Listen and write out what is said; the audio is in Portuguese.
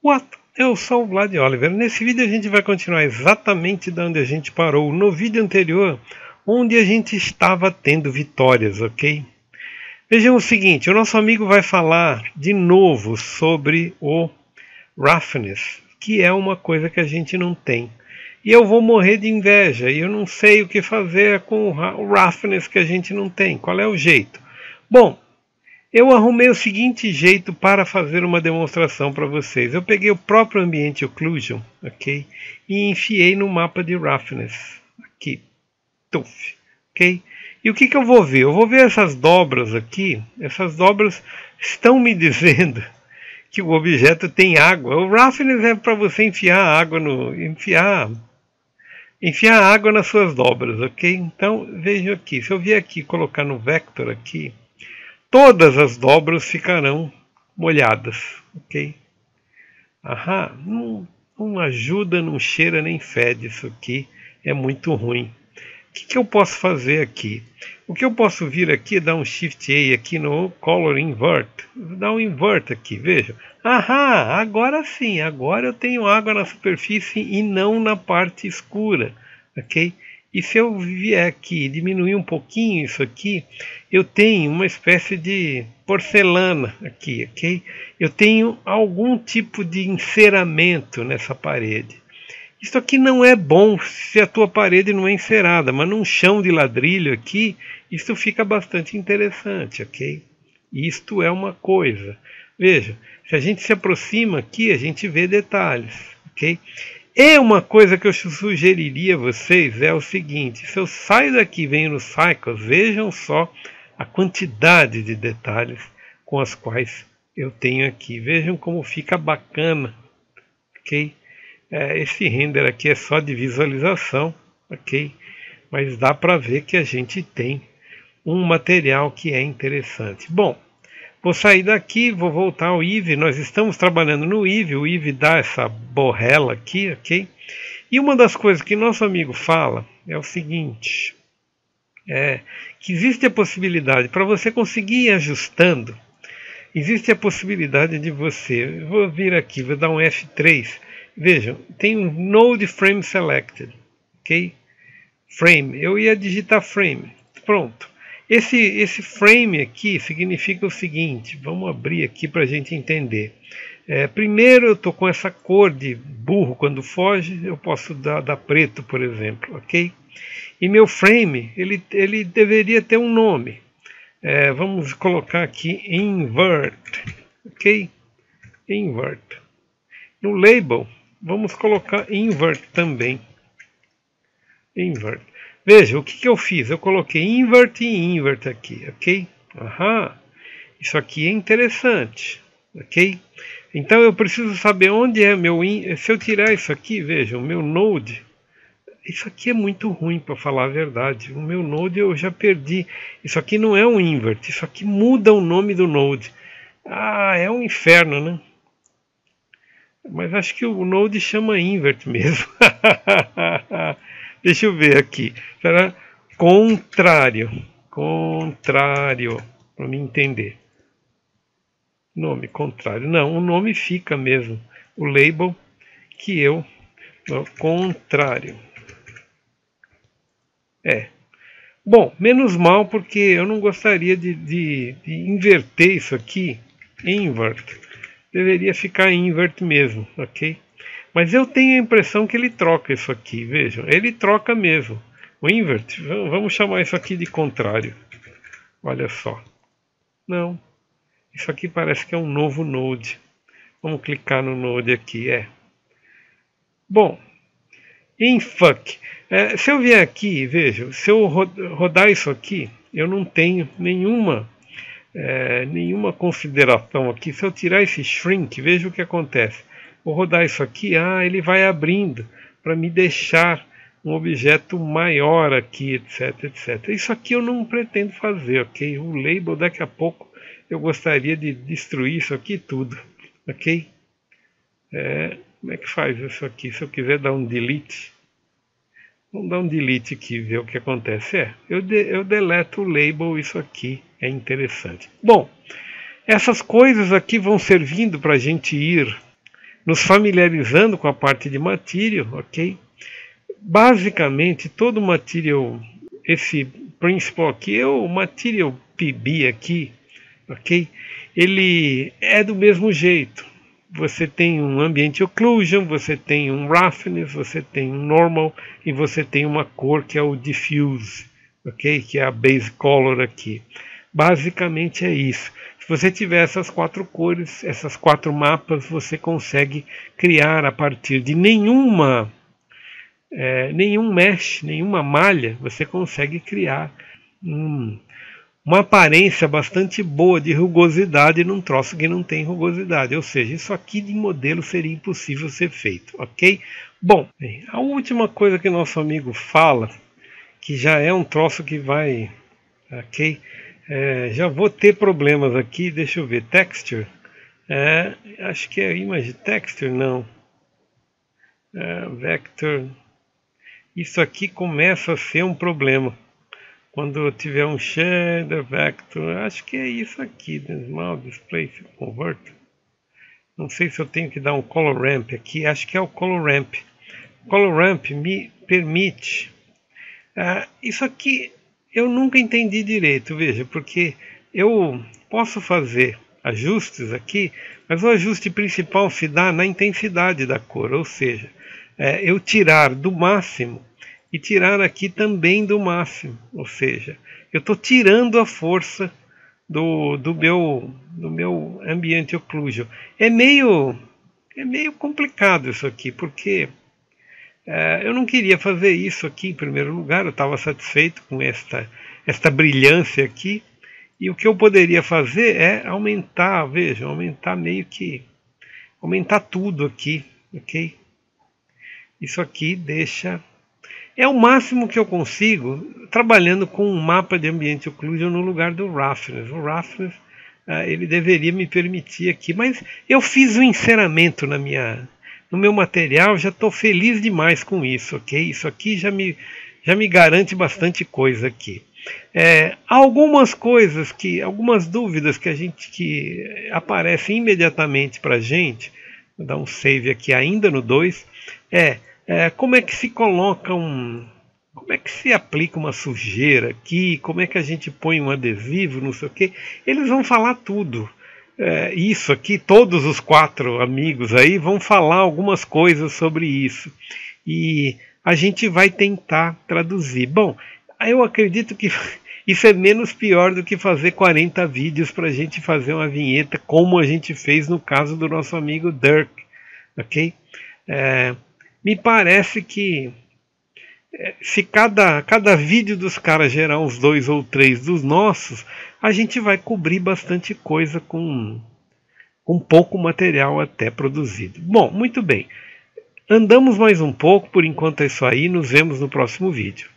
What? Eu sou o Vlad Oliver. Nesse vídeo a gente vai continuar exatamente de onde a gente parou no vídeo anterior, onde a gente estava tendo vitórias, ok? Vejam o seguinte, o nosso amigo vai falar de novo sobre o roughness, que é uma coisa que a gente não tem. E eu vou morrer de inveja, e eu não sei o que fazer com o roughness que a gente não tem. Qual é o jeito? Bom, eu arrumei o seguinte jeito para fazer uma demonstração para vocês. Eu peguei o próprio Ambient Occlusion, ok? E enfiei no mapa de roughness, aqui, tuf, ok? E o que eu vou ver? Eu vou ver essas dobras aqui. Essas dobras estão me dizendo que o objeto tem água. O roughness é para você enfiar água enfiar água nas suas dobras, ok? Então vejam aqui. Se eu vier aqui e colocar no vector aqui, todas as dobras ficarão molhadas, ok? Não ajuda, não cheira nem fede, isso aqui é muito ruim. O que eu posso fazer aqui? O que eu posso vir aqui é dar um Shift A aqui no Color Invert. Vou dar um Invert aqui, veja. Agora sim, agora eu tenho água na superfície e não na parte escura, ok? E se eu vier aqui e diminuir um pouquinho isso aqui, eu tenho uma espécie de porcelana aqui, ok? Eu tenho algum tipo de enceramento nessa parede. Isso aqui não é bom se a tua parede não é encerada, mas num chão de ladrilho aqui, isso fica bastante interessante, ok? Isto é uma coisa. Veja, se a gente se aproxima aqui, a gente vê detalhes, ok? E uma coisa que eu sugeriria a vocês é o seguinte: se eu saio daqui e venho no Cycles, vejam só a quantidade de detalhes com as quais eu tenho aqui. Vejam como fica bacana, ok? Esse render aqui é só de visualização, ok? Mas dá para ver que a gente tem um material que é interessante. Bom, vou sair daqui, vou voltar ao Eevee. Nós estamos trabalhando no Eevee. O Eevee dá essa borrela aqui, ok? E uma das coisas que nosso amigo fala é o seguinte: que existe a possibilidade, para você conseguir ir ajustando, existe a possibilidade de você... Vou vir aqui, vou dar um F3. Vejam, tem um Node Frame Selected, ok? Frame, eu ia digitar frame, pronto. Esse frame aqui significa o seguinte, vamos abrir aqui para a gente entender. Primeiro eu estou com essa cor de burro, quando foge eu posso dar preto, por exemplo, ok? E meu frame, ele deveria ter um nome. Vamos colocar aqui invert, ok? Invert. No label, vamos colocar invert também. Invert. Veja, o que eu fiz? Eu coloquei invert e invert aqui, ok? Isso aqui é interessante, ok? Então eu preciso saber onde é meu... Se eu tirar isso aqui, veja, o meu node... Isso aqui é muito ruim, para falar a verdade. O meu node eu já perdi. Isso aqui não é um invert, isso aqui muda o nome do node. É um inferno, né? Mas acho que o Node chama invert mesmo. Deixa eu ver aqui. Será contrário. Contrário. Para me entender. Nome contrário. Não, o nome fica mesmo. O label que eu... Contrário. Bom, menos mal, porque eu não gostaria de inverter isso aqui. Invert. Deveria ficar invert mesmo, ok? Mas eu tenho a impressão que ele troca isso aqui, vejam, ele troca mesmo. O invert, vamos chamar isso aqui de contrário. Olha só. Não, isso aqui parece que é um novo node. Vamos clicar no node aqui, Bom, fuck. Se eu vier aqui, vejam, se eu rodar isso aqui, eu não tenho nenhuma consideração aqui. Se eu tirar esse shrink, veja o que acontece. Vou rodar isso aqui, ele vai abrindo para me deixar um objeto maior aqui, etc, etc. Isso aqui eu não pretendo fazer, ok? O label, daqui a pouco eu gostaria de destruir isso aqui tudo, ok? Como é que faz isso aqui? Se eu quiser dar um delete, vamos dar um delete aqui, ver o que acontece. Eu deleto o label, isso aqui é interessante. Bom, essas coisas aqui vão servindo para a gente ir nos familiarizando com a parte de material, ok? Basicamente, todo o material, esse principal aqui é o material PB aqui, ok? Ele é do mesmo jeito. Você tem um ambient occlusion, você tem um roughness, você tem um normal e você tem uma cor que é o diffuse, ok? Que é a base color aqui. Basicamente é isso. Se você tiver essas 4 cores, essas 4 mapas, você consegue criar a partir de nenhum mesh, nenhuma malha, você consegue criar uma aparência bastante boa de rugosidade num troço que não tem rugosidade. Ou seja, isso aqui de modelo seria impossível ser feito, ok? Bom, a última coisa que nosso amigo fala, que já é um troço que vai, ok? Já vou ter problemas aqui, deixa eu ver, texture, acho que é image texture, não, vector, isso aqui começa a ser um problema, quando eu tiver um shader, vector, acho que é isso aqui, small display convert, não sei se eu tenho que dar um color ramp aqui, acho que é o color ramp me permite, isso aqui eu nunca entendi direito, veja, porque eu posso fazer ajustes aqui, mas o ajuste principal se dá na intensidade da cor, ou seja, eu tirar do máximo e tirar aqui também do máximo, ou seja, eu estou tirando a força do meu ambient occlusion. É meio complicado isso aqui, porque eu não queria fazer isso aqui em primeiro lugar, eu estava satisfeito com esta brilhância aqui, e o que eu poderia fazer é aumentar, veja, aumentar tudo aqui, ok? Isso aqui é o máximo que eu consigo trabalhando com um mapa de ambiente occlusion no lugar do roughness. O roughness ele deveria me permitir aqui, mas eu fiz um enceramento no meu material, já estou feliz demais com isso, ok? Isso aqui já me garante bastante coisa aqui. Algumas dúvidas que aparecem imediatamente para a gente, vou dar um save aqui ainda no 2, como é que se coloca como é que se aplica uma sujeira aqui, como é que a gente põe um adesivo, não sei o que, eles vão falar tudo. Isso aqui, todos os 4 amigos aí vão falar algumas coisas sobre isso. E a gente vai tentar traduzir. Bom, eu acredito que isso é menos pior do que fazer 40 vídeos para a gente fazer uma vinheta, como a gente fez no caso do nosso amigo Dirk. Ok? Me parece que se cada vídeo dos caras gerar uns 2 ou 3 dos nossos, a gente vai cobrir bastante coisa com pouco material até produzido. Bom, muito bem. Andamos mais um pouco, por enquanto é isso aí, nos vemos no próximo vídeo.